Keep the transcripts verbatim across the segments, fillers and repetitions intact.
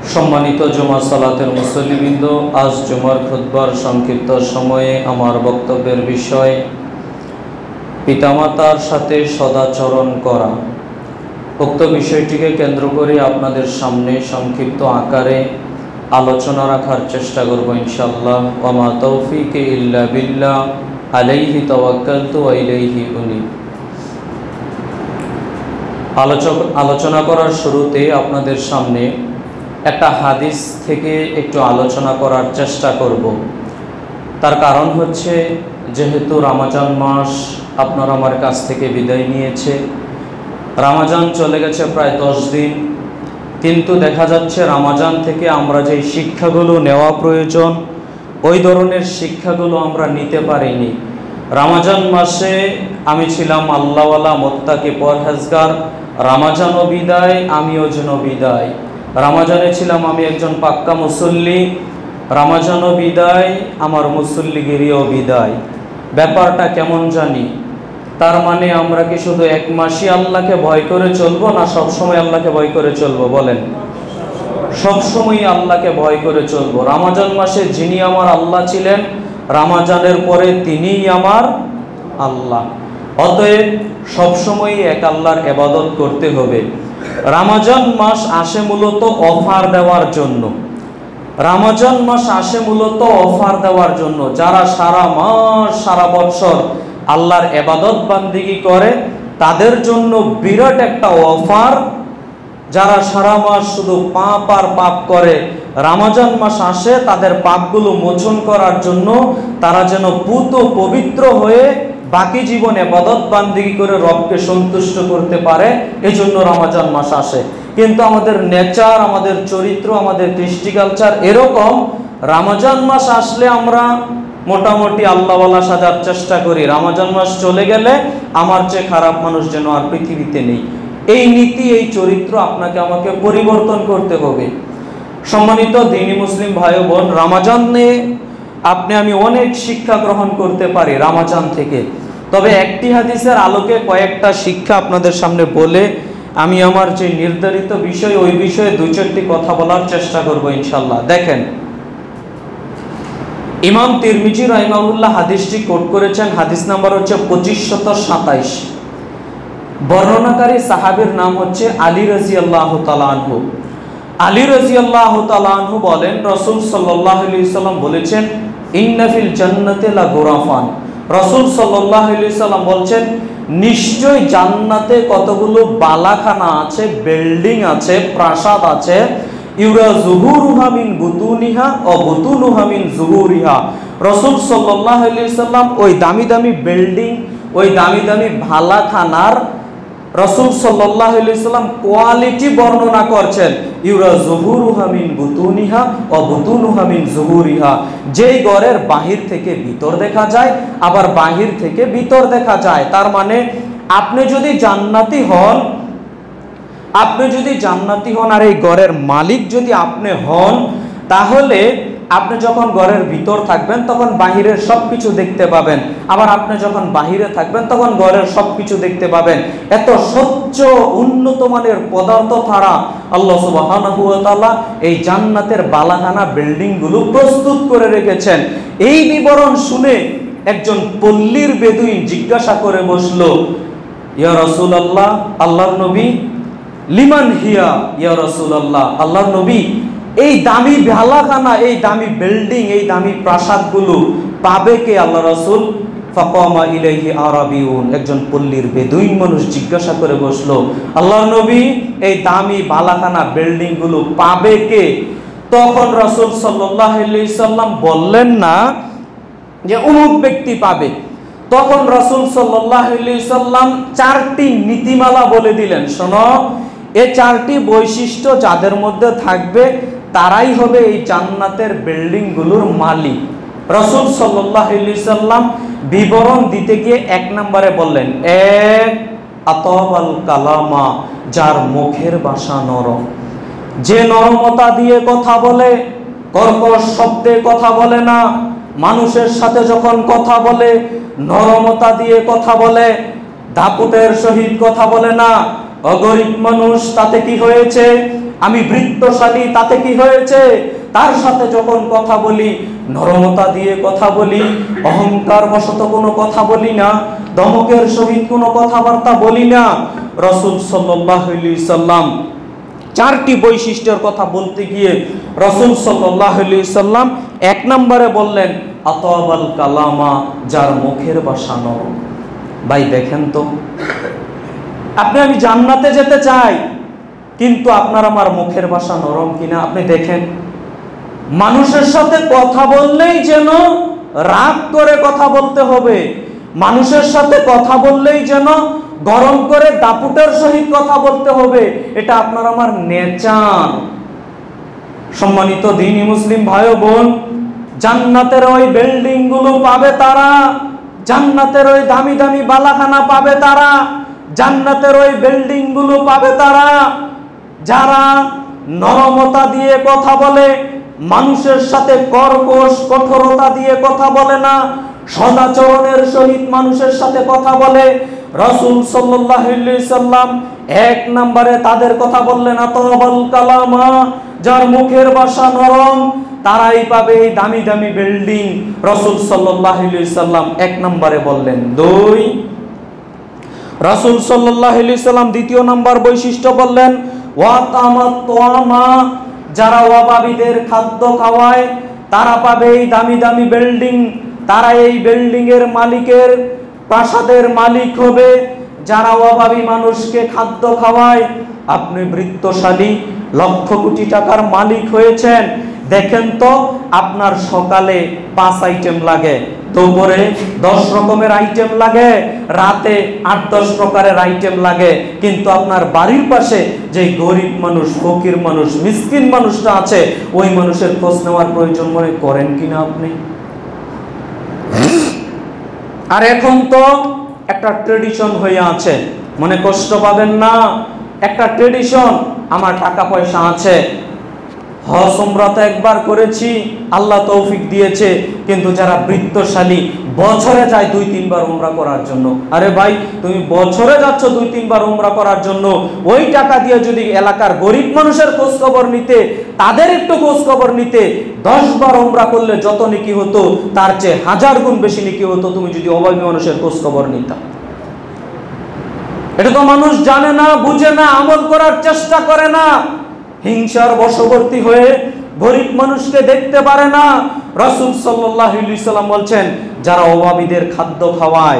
সম্মানিত জুমা সালাতের মুসল্লিবৃন্দ, আজ জুমার খুতবার সংক্ষিপ্ত সময়ে আমার বক্তব্যের বিষয় পিতামাতার সাথে সদাচরণ করা। উক্ত বিষয়টিকে কেন্দ্র করে আপনাদের সামনে সংক্ষিপ্ত আকারে আলোচনা রাখার চেষ্টা করব ইনশাআল্লাহ। ওয়া মা তৌফিকি ইল্লা বিল্লাহ, আলাইহি তাওয়াক্কালতু ওয়া ইলাইহি উনীব। আলোচক আলোচনা করার শুরুতে আপনাদের সামনে একটা হাদিস থেকে একটু আলোচনা করার চেষ্টা করব। তার কারণ হচ্ছে, যেহেতু রমজান মাস আপনার আমার কাছ থেকে বিদায় নিয়েছে, রমজান চলে গেছে প্রায় দশ দিন, কিন্তু দেখা যাচ্ছে রমজান থেকে আমরা যে শিক্ষাগুলো নেওয়া প্রয়োজন ওই ধরনের শিক্ষাগুলো আমরা নিতে পারিনি। রমজান মাসে আমি ছিলাম আল্লাহওয়ালা মুত্তাকি পরহেজগার, রমজানও বিদায়, আমিও যেন বিদায়। রমজানে ছিলাম আমি একজন পাক্কা মুসল্লি, রমজানও বিদায়, আমার মুসল্লিগিরিও বিদায়। ব্যাপারটা কেমন জানি? তার মানে আমরা কি শুধু এক মাসই আল্লাহকে ভয় করে চলবো, না সবসময় আল্লাহকে ভয় করে চলবো? বলেন, সবসময় আল্লাহকে ভয় করে চলবো। রমজান মাসে যিনি আমার আল্লাহ ছিলেন, রমজানের পরে তিনিই আমার আল্লাহ। অতএব সবসময় এক আল্লাহর ইবাদত করতে হবে। রমজান মাস আসে মূলত অফার দেওয়ার জন্য। রমজান মাস আসে মূলত অফার দেওয়ার জন্য। যারা সারা মাস সারা বছর আল্লাহর ইবাদত বান্দিগি করে তাদের জন্য বিরাট একটা অফার। যারা সারা মাস শুধু পাপ আর পাপ করে, রমজান মাস আসে তাদের পাপগুলো মোচন করার জন্য, তারা যেন পুত পবিত্র হয়ে বাকি জীবন ইবাদত বান্দিগি করে রবকে সন্তুষ্ট করতে পারে, এজন্য রমজান মাস আসে। কিন্তু আমাদের নেচার, আমাদের চরিত্র, আমাদের কৃষ্টি কালচার এরকম, রমজান মাস আসলে আমরা মোটামুটি আল্লাহওয়ালা সাজার চেষ্টা করি। রমজান মাস চলে গেলে আমার চেয়ে খারাপ মানুষ যেন আর পৃথিবীতে নেই। এই নীতি, এই চরিত্র আপনাকে আমাকে পরিবর্তন করতে হবে। সম্মানিত দ্বীনি মুসলিম ভাই বোন, রমজানে আপনি আমি অনেক শিক্ষা গ্রহণ করতে পারি রমজান থেকে। তবে একটি হাদিসের আলোকে কয়েকটা শিক্ষা আপনাদের সামনে বলে আমি আমার যে নির্ধারিত বিষয় ওই বিষয়ে দুই চারটি কথা বলার চেষ্টা করব ইনশাল্লাহ। দেখেন, ইমাম তিরমিজি রাহিমাহুল্লাহ হাদিসটি কোট করেছেন। হাদিস নাম্বার হচ্ছে পঁচিশ শত সাতাইশ। বর্ণনাকারী সাহাবীর নাম হচ্ছে আলী রাদিয়াল্লাহু তাআলা আনহু। আলী রাদিয়াল্লাহু তাআলা আনহু বলেন, রাসূল সাল্লাল্লাহু আলাইহি সাল্লাম বলেছেন, ইন্না ফিল জান্নাতি লা গুরাফান। রাসূল সাল্লাল্লাহু আলাইহি সাল্লাম বলছেন, নিশ্চয় জান্নাতে কতগুলো বালাখানা আছে, বিল্ডিং আছে, প্রাসাদ আছে। ইউরা যুহুরুহা মিন বুতুনিহা ও বুতুনুহা মিন যুহুরিহা। রাসূল সাল্লাল্লাহু আলাইহি সাল্লাম ওই দামি দামি বিল্ডিং, ওই দামি দামি বালাখানার রাসূল সাল্লাল্লাহু আলাইহি সাল্লাম কোয়ালিটি বর্ণনা করছেন। ইউরা যুহুরুহা মিন বুতুনিহা ও বুতুনুহা মিন যুহুরিহা। যেই ঘরের বাহির থেকে ভিতর দেখা যায়, আবার বাহির থেকে ভিতর দেখা যায়। তার মানে আপনি যদি জান্নাতি হন, আপনি যদি জান্নাতি হন আর এই ঘরের মালিক যদি আপনি হন, তাহলে আপনি যখন ঘরের ভিতর থাকবেন তখন বাহিরের সবকিছু দেখতে পাবেন, আবার আপনি যখন বাহিরে থাকবেন তখন ঘরের সবকিছু দেখতে পাবেন। এত স্বচ্ছ উন্নত মানের পদার্থ ছাড়া আল্লাহ সুবহানাহু ওয়া তাআলা এই জান্নাতের বালাখানা বিল্ডিং গুলো প্রস্তুত করে রেখেছেন। এই বিবরণ শুনে একজন পল্লীর বেদুইন জিজ্ঞাসা করে বসলো, ইয়া রাসূলুল্লাহ, আল্লাহর নবী, লিমান হিয়া ইয়া রাসূলুল্লাহ, আল্লাহর নবী, এই দামি বালাখানা, এই দামি বিল্ডিং, এই দামি প্রাসাদগুলো পাবে কে আল্লাহ রাসূল? ফাকামা ইলাইহি আরাবিউন। একজন পল্লীর বেদুইন মানুষ জিজ্ঞাসা করে বসলো, আল্লাহর নবী, এই দামি বালাখানা বিল্ডিং গুলো পাবে কে? তখন রাসূল সাল্লাল্লাহু আলাইহি সাল্লাম বললেন না যে অমুক ব্যক্তি পাবে। তখন রাসূল সাল্লাল্লাহু আলাইহি সাল্লাম চারটি নীতিমালা বলে দিলেন, শোনো, এই চারটি বৈশিষ্ট্য যাদের মধ্যে থাকবে তারাই হবে এই জান্নাতের বিল্ডিং গুলোর মালিক। রাসূল সাল্লাল্লাহু আলাইহি সাল্লাম বিবরণ দিতে গিয়ে এক নম্বরে বললেন, এক, আতাবাল কালামা, যার মুখের ভাষা নরম, যে নরমতা দিয়ে কথা বলে, কর্কশ শব্দে কথা বলে না, মানুষের সাথে যখন কথা বলে নরমতা দিয়ে কথা বলে, দাপটের সহিত কথা বলে না। অগরিব মানুষ, তাতে কি হয়েছে? আমি বৃত্তশালী, তাতে কি হয়েছে? তার সাথে যখন কথা বলি নরমতা দিয়ে কথা বলি, অহংকার বশত কোনো কথা বলি না, ধমকের সহিত কোনো কথাবার্তা বলি না। রাসূল সাল্লাল্লাহু আলাইহি সাল্লাম চারটি বৈশিষ্ট্যের কথা বলতে গিয়ে রাসূল সাল্লাল্লাহু আলাইহি সাল্লাম এক নম্বরে বললেন আতাবাল কালামা, যার মুখের ভাষা নরম। ভাই দেখেন তো, আপনি আমি জান্নাতে যেতে চাই, কিন্তু আপনার আমার মুখের ভাষা নরম কিনা আপনি দেখেন। মানুষের সাথে কথা বললেই যেন রাগ করে কথা বলতে হবে, মানুষের সাথে কথা বললেই যেন গরম করে দাপুটের সহিত কথা বলতে হবে, এটা আপনার আমার নেচার। সম্মানিত দ্বীনি মুসলিম ভাই ও বোন, জান্নাতের ওই বিল্ডিং গুলো পাবে তারা, জান্নাতের ওই দামি দামি বালাখানা পাবে তারা, জান্নাতের ওই বিল্ডিং গুলো পাবে তারা যারা নরমতা দিয়ে কথা বলে, মানুষের সাথে কর্কশ কঠোরতা দিয়ে কথা বলে না, সদাচরণের সহিত মানুষের সাথে কথা বলে। রাসূল সাল্লাল্লাহু আলাইহি সাল্লাম এক নম্বরে তাদের কথা বললেন আতাবাল কালামা, যার মুখের ভাষা নরম, তারাই পাবে এই দামি দামি বিল্ডিং। রাসূল সাল্লাল্লাহু আলাইহি সাল্লাম এক নম্বরে বললেন। দুই, রাসূল সাল্লাল্লাহু আলাইহি সাল্লাম দ্বিতীয় নম্বর বৈশিষ্ট্য বললেন ওয়া তামাত্তামা, যারা অভাবীদের খাদ্য খাওয়ায় তারা পাবে এই দামি দামি বিল্ডিং, তারা এই বিল্ডিং এর মালিকের প্রাসাদের মালিক হবে যারা অভাবী মানুষকে খাদ্য খাওয়ায়। আপনি বৃত্তশালী, লক্ষ কোটি টাকার মালিক হয়েছেন, দেখেন তো আপনার সকালে পাঁচ আইটেম লাগে, দুপুরে দশ রকমের আইটেম লাগে, রাতে আট দশ প্রকারের আইটেম লাগে, কিন্তু আপনার বাড়ির পাশে যে গরিব মানুষ, ফকির মানুষ, মিসকিন মানুষটা আছে, ওই মানুষের খোঁজ নেওয়ার প্রয়োজন মনে করেন কিনা আপনি? আর এখন তো একটা ট্রেডিশন হয়ে আছে, মনে কষ্ট পাবেন না, একটা ট্রেডিশন, আমার টাকা পয়সা আছে, হজ উমরা তো একবার করেছি, আল্লাহ তৌফিক দিয়েছে, কিন্তু যারা বৃত্তশালী বছরে যায় দুই তিনবার উমরা করার জন্য। আরে ভাই, তুমি বছরে যাচ্ছ দুই তিনবার উমরা করার জন্য, ওই টাকা দিয়ে যদি এলাকার গরিব মানুষের খোঁজ খবর নিতে, তাদের একটু খোঁজ খবর নিতে, দশ বার উমরা করলে যত নেকি হতো তার চেয়ে হাজার গুণ বেশি নেকি হতো তুমি যদি অভাবী মানুষের খোঁজ খবর নিতা। এটা তো মানুষ জানে না, বুঝে না, আমল করার চেষ্টা করে না, হিংসার বশবর্তী হয়ে গরিব মানুষকে দেখতে পারে না। রাসূল সাল্লাল্লাহু আলাইহি সাল্লাম বলছেন যারা অভাবীদের খাদ্য খাওয়ায়।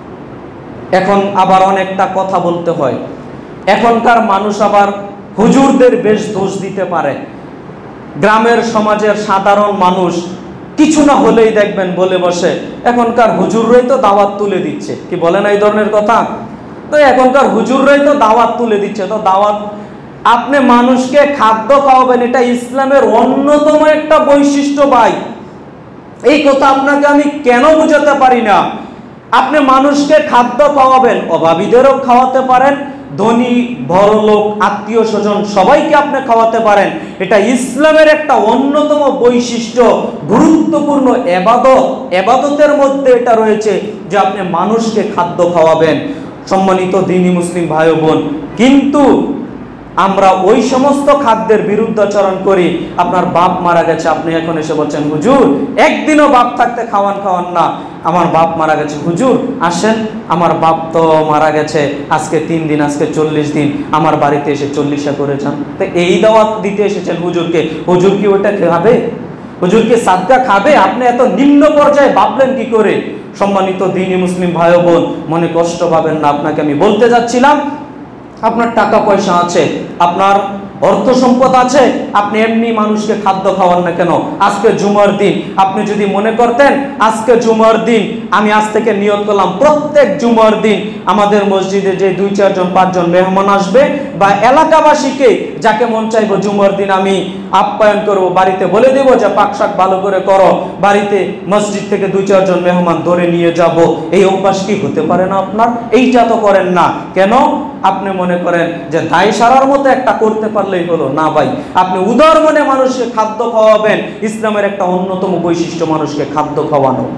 এখন আবার অনেকটা কথা বলতে হয়, এখনকার মানুষ আবার হুজুরদের বেশ দোষ দিতে পারে। গ্রামের সমাজের সাধারণ মানুষ কিছু না হলেই দেখবেন বলে বসে এখনকার হুজুররাই তো দাওয়াত তুলে দিচ্ছে, কি বলেন এই ধরনের কথা? তো এখনকার হুজুররাই তো দাওয়াত তুলে দিচ্ছে, তো দাওয়াত আপনি মানুষকে খাদ্য খাওয়াবেন, এটা ইসলামের অন্যতম একটা বৈশিষ্ট্য ভাই। এই কথা আপনাকে আমি কেন বুঝাতে পারি না। আপনি মানুষকে খাদ্য খাওয়াবেন, অভাবীদেরও খাওয়াতে পারেন, ধনী বড়লোক আত্মীয় স্বজন সবাইকে আপনি খাওয়াতে পারেন, এটা ইসলামের একটা অন্যতম বৈশিষ্ট্য, গুরুত্বপূর্ণ ইবাদত। ইবাদতের মধ্যে এটা রয়েছে যে আপনি মানুষকে খাদ্য খাওয়াবেন। সম্মানিত দ্বীনি মুসলিম ভাই ও বোন, কিন্তু আমরা ওই সমস্ত খাদ্যের বিরুদ্ধাচরণ করি। আপনার বাপ মারা গেছে, আপনি এখন এসে বলছেন হুজুর একদিনও বাপ থাকতে খাওয়ান খাওয়ান না, আমার বাপ মারা গেছে, হুজুর আসেন, আমার বাপ তো মারা গেছে আজকে তিন দিন, আজকে চল্লিশ দিন, আমার বাড়িতে এসে চল্লিশা করে যান। তো এই দাওয়াত দিতে এসেছেন হুজুরকে, হুজুর কি ওটা খাবে? হুজুর কি সাদকা খাবে? আপনি এত নিম্ন পর্যায়ে ভাবলেন কি করে? সম্মানিত দ্বীনি মুসলিম ভাই ও বোন, মনে কষ্ট পাবেন না, আপনাকে আমি বলতে যাচ্ছিলাম আপনার টাকা পয়সা আছে, আপনার অর্থ সম্পদ আছে, আপনি এমনি মানুষকে খাদ্য খাওয়ান না কেন? আজকে জুমার দিন, আপনি যদি মনে করতেন আজকে জুমার দিন, আমি আজ থেকে নিয়ত করলাম প্রত্যেক জুমার দিন আমাদের মসজিদে যে দুই চারজন পাঁচজন মেহমান আসবে বা এলাকাবাসীকে যাকে মন চাইবো জুমার দিন আমি আপ্যায়ন করব, বাড়িতে বলে দেব যে পাক শাক ভালো করে করো, বাড়িতে মসজিদ থেকে দুই চারজন মেহমান ধরে নিয়ে যাব, এই অভ্যাস কি হতে পারে না আপনার? এইটা তো করেন না কেন? আপনি মনে করেন যে দায় সারার মতো একটা করতে পারলেই হলো না ভাই, আপনি উদার মনে মানুষকে খাদ্য খাওয়াবেন। ইসলামের একটা অন্যতম বৈশিষ্ট্য মানুষকে খাদ্য খাওয়ানো।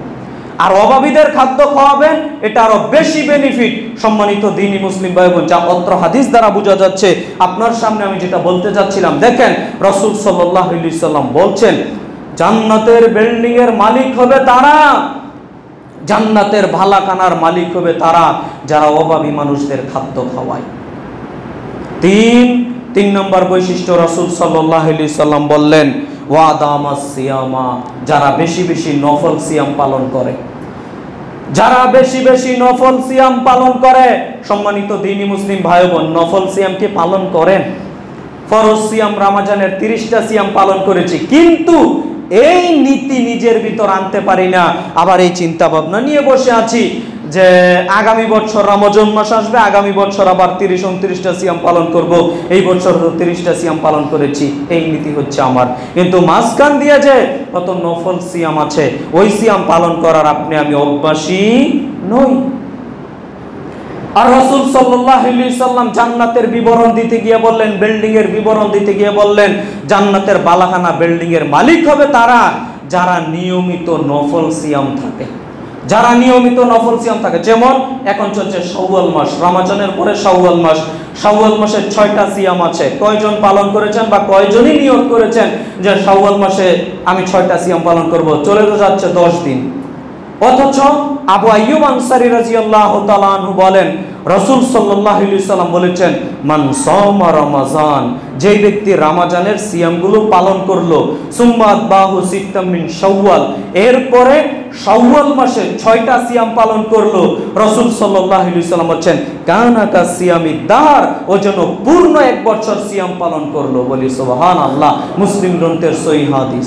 আর অভাবীদের খাদ্য খাওয়াবেন, এটা আরো বেশি বেনিফিট। সম্মানিত দ্বীনি মুসলিম ভাই বোন, যা অত্র হাদিস দ্বারা বোঝা যাচ্ছে, আপনার সামনে আমি যেটা বলতে যাচ্ছিলাম, দেখেন রাসূল সাল্লাল্লাহু আলাইহি সাল্লাম বলছেন, জান্নাতের বিল্ডিং এর মালিক হবে তারা, জান্নাতের ভালাখানার মালিক হবে তারা যারা অভাবী মানুষদের খাদ্য খাওয়ায়। তিন তিন নম্বর বৈশিষ্ট্য রাসূল সাল্লাল্লাহু আলাইহি সাল্লাম বললেন, ওয়াদামাস সিয়ামা, যারা বেশি বেশি নফল সিয়াম পালন করে, যারা বেশি বেশি নফল সিয়াম পালন করে। সম্মানিত দ্বীনি মুসলিম ভাই বোন, নফল সিয়াম কি পালন করেন? ফরজ সিয়াম রমজানের তিরিশটা সিয়াম পালন করেছি, কিন্তু এই নীতি নিজের ভিতর আনতে পারি না। আবার এই চিন্তা ভাবনা নিয়ে বসে আছি যে আগামী বছর রমজান মাস আসবে, আগামী বছর আবার তিরিশ উনত্রিশটা সিয়াম পালন করব, এই বছর তিরিশটা সিয়াম পালন করেছি, এই নীতি হচ্ছে আমার। কিন্তু মাঝখান দিয়ে যে কত নফল সিয়াম আছে, ওই সিয়াম পালন করার আপনি আমি অভ্যাসী নই। আর রাসূল সাল্লাল্লাহু আলাইহি সাল্লাম জান্নাতের বিবরণ দিতে গিয়ে বললেন, বিল্ডিং এর বিবরণ দিতে গিয়ে বললেন, জান্নাতের বালাখানা বিল্ডিং এর মালিক হবে তারা যারা নিয়মিত নফল সিয়াম থাকে, যারা নিয়মিত নফল সিয়াম থাকে। যেমন এখন চলছে শাওয়াল মাস, রমজানের পরে শাওয়াল মাস, শাওয়াল মাসে ছয়টা সিয়াম আছে। কয়জন পালন করেছেন বা কয়জনই নিয়ত করেছেন যে শাওয়াল মাসে আমি ছয়টা সিয়াম পালন করব? চলে তো যাচ্ছে দশ দিন। অথচ আবু আইয়ুব আনসারী রাদিয়াল্লাহু তাআলা আনহু বলেন, রাসূল সাল্লাল্লাহু আলাইহি সাল্লাম বলেছেন, মান সাওমা রমাজান, যে ব্যক্তি রমজানের সিয়ামগুলো পালন করলো, সুম্মা আতবাহু সিত্তাম মিন শাওয়াল, এরপরে শাওয়াল মাসে ছয়টা সিয়াম পালন করলো, রাসূল সাল্লাল্লাহু আলাইহি সাল্লাম বলেন, কানা কা সিয়ামিদ দার, ও যেন পূর্ণ এক বছর সিয়াম পালন করলো। বলি সুবহানাল্লাহ, মুসলিম গ্রন্থের সহিহ হাদিস।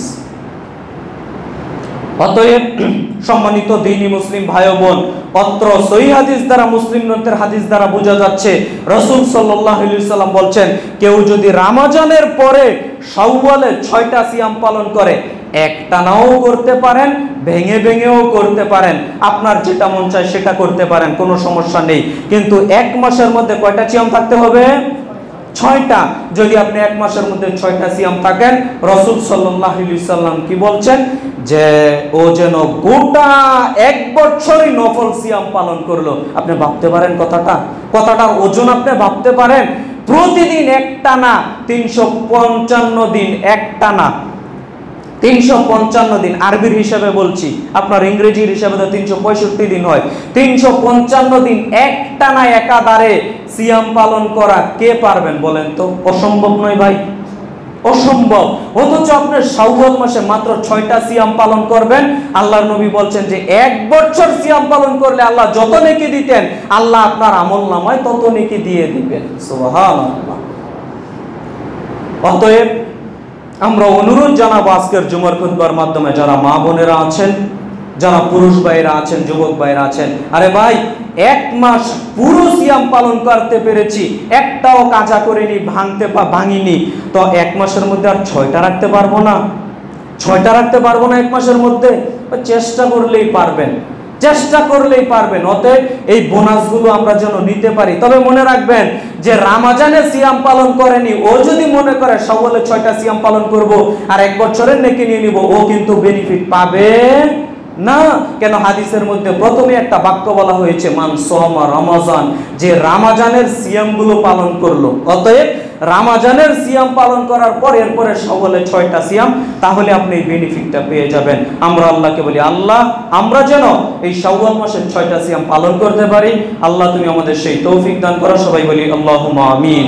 অতএব সম্মানিত দ্বীনি মুসলিম ভাই বোন, অত্র সহিহ হাদিস দ্বারা, মুসলিম গ্রন্থের হাদিস দ্বারা বোঝা যাচ্ছে, রাসূল সাল্লাল্লাহু আলাইহি সাল্লাম বলছেন, কেউ যদি রমজানের পরে শাওয়ালে ছয়টা সিয়াম পালন করে, একটানাও করতে পারেন, ভেঙে ভেঙেও করতে পারেন, আপনার যেটা মন চায় সেটা করতে পারেন, কোনো সমস্যা নেই। কিন্তু এক মাসের মধ্যে কয়টা সিয়াম থাকতে হবে? ছয়টা। যদি আপনি এক মাসের মধ্যে ছয়টা সিয়াম থাকেন, রাসূল সাল্লাল্লাহু আলাইহি সাল্লাম কি বলছেন, যে ও যেন গোটা এক বছরই নফল সিয়াম পালন করলো। আপনি ভাবতে পারেন কথাটা, কথাটার ওজন আপনি ভাবতে পারেন। প্রতিদিন একটানা তিনশো পঞ্চান্ন দিন, একটানা তিনশো পঞ্চান্ন দিন, আরবির হিসাবে বলছি, আপনার ইংরেজির হিসাবে তো তিনশো পঁয়ষট্টি দিন হয়। তিনশো পঞ্চান্ন দিন একটানা একাধারে সিয়াম পালন করা কে পারবেন বলেন তো? অসম্ভব নয় ভাই, অসম্ভব। অথচ আপনি শাওয়াল মাসে মাত্র ছয়টা সিয়াম পালন করবেন, আল্লাহর নবী বলছেন যে এক বছর সিয়াম পালন করলে আল্লাহ যত নেকি দিতেন, আল্লাহ আপনার আমলনামায় তত নেকি দিয়ে দিবেন। সুবহানাল্লাহ। অতএব আমরা অনুরোধ জানাবো আজকের জুমার খুতবার মাধ্যমে, যারা মা বোনেরা আছেন, যারা পুরুষ ভাইরা আছেন, যুবক ভাইরা আছেন, আরে ভাই এক মাস পুরো সিয়াম পালন করতে পেরেছি, একটাও কাজা করিনি, ভাঙতে ভাঙিনি, তো এক মাসের মধ্যে আর ছয়টা রাখতে পারবো না? ছয়টা রাখতে পারবো না এক মাসের মধ্যে? চেষ্টা করলেই পারবেন, চেষ্টা করলেই পারবেন। অতএব এই বোনাসগুলো আমরা যেন নিতে পারি। তবে মনে রাখবেন যে রমজানে সিয়াম পালন করেনি, ও যদি মনে করে শাওয়ালে ছয়টা সিয়াম পালন করব আর এক বছরের নেকি নিয়ে নিব, ও কিন্তু বেনিফিট পাবে না। কেন? হাদিসের মধ্যে প্রথমে একটা বাক্য বলা হয়েছে, মান সাওমা রমাজান, যে রমজানের সিয়ামগুলো পালন করলো। অতএব রমজানের সিয়াম পালন করার পর এরপরে শাওয়ালে ছয়টা সিয়াম, তাহলে আপনি এই বেনিফিটটা পেয়ে যাবেন। আমরা আল্লাহকে বলি, আল্লাহ আমরা যেন এই শাওয়াল মাসের ছয়টা সিয়াম পালন করতে পারি। আল্লাহ তুমি আমাদের সেই তৌফিক দান করো। সবাই বলি আল্লাহুম্মা আমিন।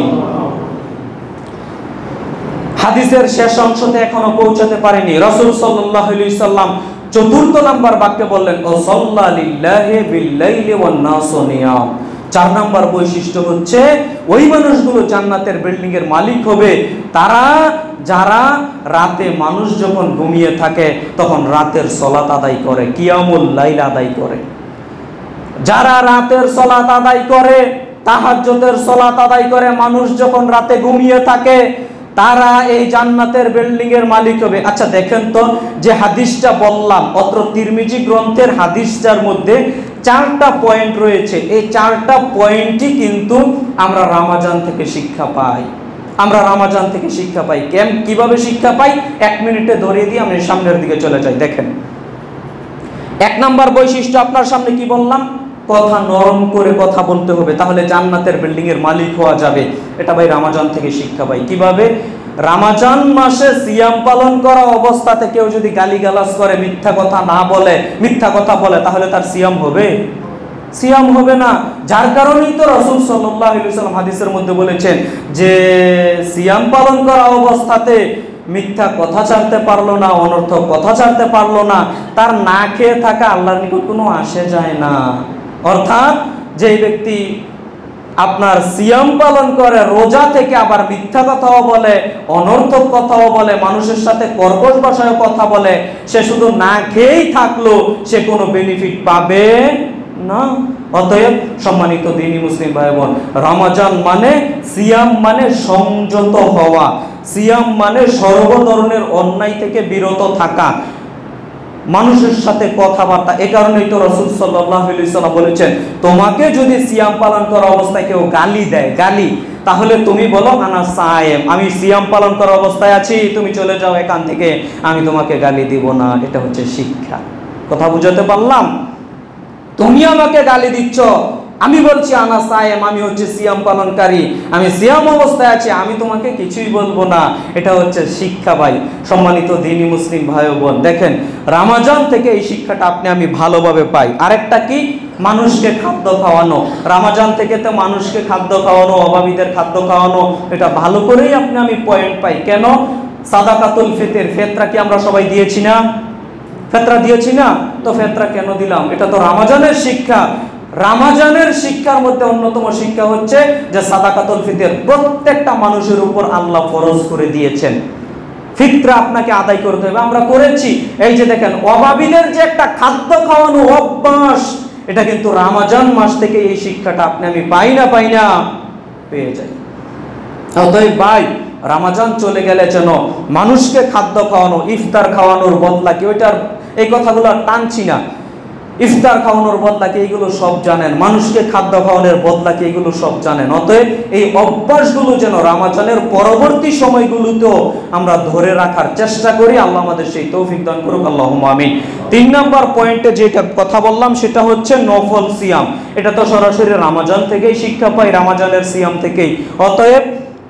হাদিসের শেষ অংশতে এখনো পৌঁছাতে পারেনি। রাসূল সাল্লাল্লাহু আলাইহি সাল্লাম চতুর্থ নাম্বার বাক্যে বললেন, ও সাল্লা লিল্লাহি বিল-লাইলি ওয়ান-নাসু নিয়াম। চার নাম্বার বৈশিষ্ট্য হচ্ছে, ওই মানুষগুলো জান্নাতের বিল্ডিং এর মালিক হবে তারা যারা রাতে মানুষ যখন ঘুমিয়ে থাকে তখন রাতের সালাত আদায় করে, কিয়ামুল লাইল আদায় করে। যারা রাতের সালাত আদায় করে, তাহাজ্জুদের সালাত আদায় করে, মানুষ যখন রাতে ঘুমিয়ে থাকে, তারা এই জান্নাতের বিল্ডিং এর মালিক হবে। আচ্ছা দেখেন তো, যে হাদিসটা বললাম, অত্র তিরমিজি গ্রন্থের হাদিসটার মধ্যে চারটা পয়েন্ট রয়েছে। এই চারটা পয়েন্টই কিন্তু আমরা রমজান থেকে শিক্ষা পাই। আমরা রমজান থেকে শিক্ষা পাই। কেন, কিভাবে শিক্ষা পাই? এক মিনিটে ধরিয়ে দিয়ে আমি সামনের দিকে চলে যাই। দেখেন, এক নাম্বার বৈশিষ্ট্য আপনার সামনে কি বললাম, কথা নরম করে কথা বলতে হবে, তাহলে জান্নাতের বিল্ডিং এর মালিক হওয়া যাবে। এটা ভাই রমাজান থেকে শিক্ষা পাই। কিভাবে? রমজান মাসে সিয়াম পালন করা অবস্থাতে কেউ যদি গালিগালাজ করে, মিথ্যা কথা না বলে, মিথ্যা কথা বলে, তাহলে তার সিয়াম হবে? সিয়াম হবে না। যার কারণেই তো রাসূল সাল্লাল্লাহু আলাইহি ওয়াসাল্লাম হাদিসের মধ্যে বলেছেন যে সিয়াম পালন করা অবস্থাতে মিথ্যা কথা ছাড়তে পারলো না, অনর্থক কথা ছাড়তে পারলো না, তার না খেয়ে থাকা আল্লাহর নিকট কোনো আসে যায় না। অর্থাৎ যে ব্যক্তি আপনার সিয়াম পালন করে, রোজা থেকে আবার মিথ্যা কথাও বলে, অনর্থক কথাও বলে, মানুষের সাথে কর্কশ ভাষায় কথা বলে, সে শুধু না খেয়েই থাকলো, সে কোনো বেনিফিট পাবে না। অতএব সম্মানিত দ্বীনি মুসলিম ভাই বোন, রমজান মানে সিয়াম মানে সংযত হওয়া, সিয়াম মানে সর্ব ধরনের অন্যায় থেকে বিরত থাকা, মানুষের সাথে কথাবার্তা। এ কারণেই তো রাসূল সাল্লাল্লাহু আলাইহি ওয়াসাল্লাম বলেছেন, তোমাকে যদি সিয়াম পালন করা অবস্থায় কেউ গালি দেয়, গালি, তাহলে তুমি বলো আনা সায়েম, আমি সিয়াম পালন করা অবস্থায় আছি, তুমি চলে যাও এখান থেকে, আমি তোমাকে গালি দিব না। এটা হচ্ছে শিক্ষা। কথা বুঝাতে পারলাম? তুমি আমাকে গালি দিচ্ছ, আমি বলছি আনা সায়েম, আমি হচ্ছে সিয়াম পালনকারী, আমি সিয়াম অবস্থায় আছি, আমি তোমাকে কিছুই বলবো না। এটা হচ্ছে শিক্ষা ভাই। সম্মানিত দ্বীনি মুসলিম ভাই ও বোন, দেখেন রমজান থেকে এই শিক্ষাটা আপনি আমি ভালোভাবে পাই। আরেকটা কি? মানুষকে খাদ্য খাওয়ানো। রমজান থেকে তো মানুষকে খাদ্য খাওয়ানো, অভাবীদের খাদ্য খাওয়ানো, এটা ভালো করেই আপনি আমি পয়েন্ট পাই। কেন? সাদাকাতুল ফিতর, ফিতরা কি আমরা সবাই দিয়েছি না? ফিতরা দিয়েছি না? তো ফিতরা কেন দিলাম? এটা তো রমজানের শিক্ষা। রমজানের শিক্ষার মধ্যে অন্যতম শিক্ষা হচ্ছে যে সাদাকাতুল ফিতর প্রত্যেকটা মানুষের উপর আল্লাহ ফরজ করে দিয়েছেন। ফিতরা আপনাকে আদায় করতে হবে, আমরা করেছি। এই যে দেখেন, অভাবীদের যে একটা খাদ্য খাওয়ানো অভ্যাস, এটা কিন্তু রমজান মাস থেকে এই শিক্ষাটা আপনি আমি পাই না পাই না পেয়ে যাই। অতএব ভাই, রমজান চলে গেলে যেন মানুষকে খাদ্য খাওয়ানো, ইফতার খাওয়ানোর বদলা কি, ওইটার এই কথাগুলো টানছি না, ইফতার খাওয়ানোর বদলা কি, এইগুলো সব জানেন, মানুষকে খাদ্য খাওয়ানোর বদলা কি, এগুলো সব জানেন। অতএব এই অভ্যাসগুলো যেন রমজানের পরবর্তী সময়গুলোতেও আমরা ধরে রাখার চেষ্টা করি। আল্লাহ আমাদের সেই তৌফিক দান করুক, আল্লাহুম্মা আমিন। তিন নম্বর পয়েন্টে যেটা কথা বললাম সেটা হচ্ছে নফল সিয়াম। এটা তো সরাসরি রমজান থেকেই শিক্ষা পাই, রমজানের সিয়াম থেকেই। অতএব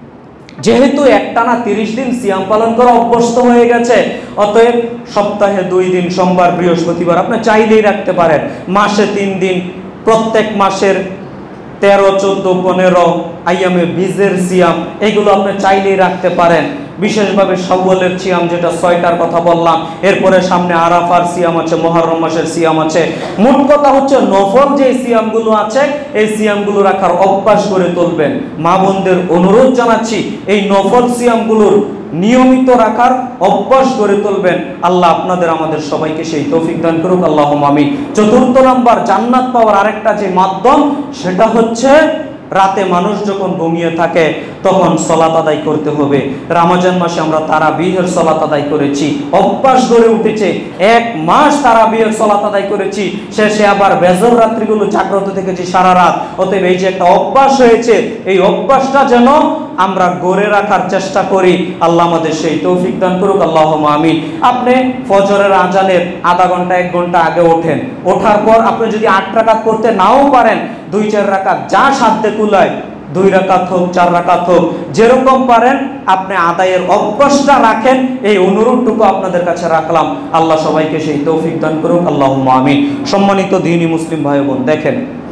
যেহেতু একটানা তিরিশ দিন সিয়াম পালন করা অভ্যস্ত হয়ে গেছে, অতএব সপ্তাহে দুই দিন, সোমবার বৃহস্পতিবার আপনি চাইলেই রাখতে পারেন। মাসে তিন দিন, প্রত্যেক মাসের তেরো চোদ্দ পনেরো আইয়ামে বীজের সিয়াম, এগুলো আপনি চাইলেই রাখতে পারেন। বিশেষভাবে শাওয়ালের সিয়াম যেটা ছয়টার কথা বললাম, এরপরে সামনে আরাফার সিয়াম আছে, মুহররম মাসের সিয়াম আছে। মোট কথা হচ্ছে নফল যে সিয়ামগুলো আছে এই সিয়ামগুলো রাখার অভ্যাস করে তুলবেন। মা বোনদের অনুরোধ জানাচ্ছি, এই নফল সিয়ামগুলোর নিয়মিত রাখার অভ্যাস করে তুলবেন। আল্লাহ আপনাদের আমাদের সবাইকে সেই তৌফিক দান করুক, আল্লাহুম্মা আমিন। চতুর্থ নাম্বার, জান্নাত পাওয়ার আরেকটা যে মাধ্যম, সেটা হচ্ছে রাতে মানুষ যখন ঘুমিয়ে থাকে তখন সালাত আদায় করতে হবে। রমজান মাসে আমরা তারাবিহের সালাত আদায় করেছি, অভ্যাস গড়ে উঠেছে, এক মাস তারাবিহের সালাত আদায় করেছি, শেষে আবার বেজর রাত্রিগুলো জাগ্রত থেকেছি সারা রাত। অতএব এই যে একটা অভ্যাস হয়েছে, এই অভ্যাসটা যেন আমরা গড়ে রাখার চেষ্টা করি। আল্লাহ আমাদের সেই তৌফিক দান করুক, আল্লাহুম্মা আমিন। আপনি ফজরের আজানের আধা ঘন্টা এক ঘন্টা আগে ওঠেন, ওঠার পর আপনি যদি আট রাকাত করতে নাও পারেন, দুই চার রাকাত যা সাধ্যে কুলায়, দুই রাকাত হোক চার রাকাত হোক, যেরকম পারেন আপনি আদায়ের অভ্যাসটা রাখেন। এই অনুরোধটুকু আপনাদের কাছে রাখলাম। আল্লাহ সবাইকে সেই তৌফিক দান করুক, আল্লাহুম্মা আমিন। সম্মানিত দ্বীনি মুসলিম ভাই বোন, দেখেন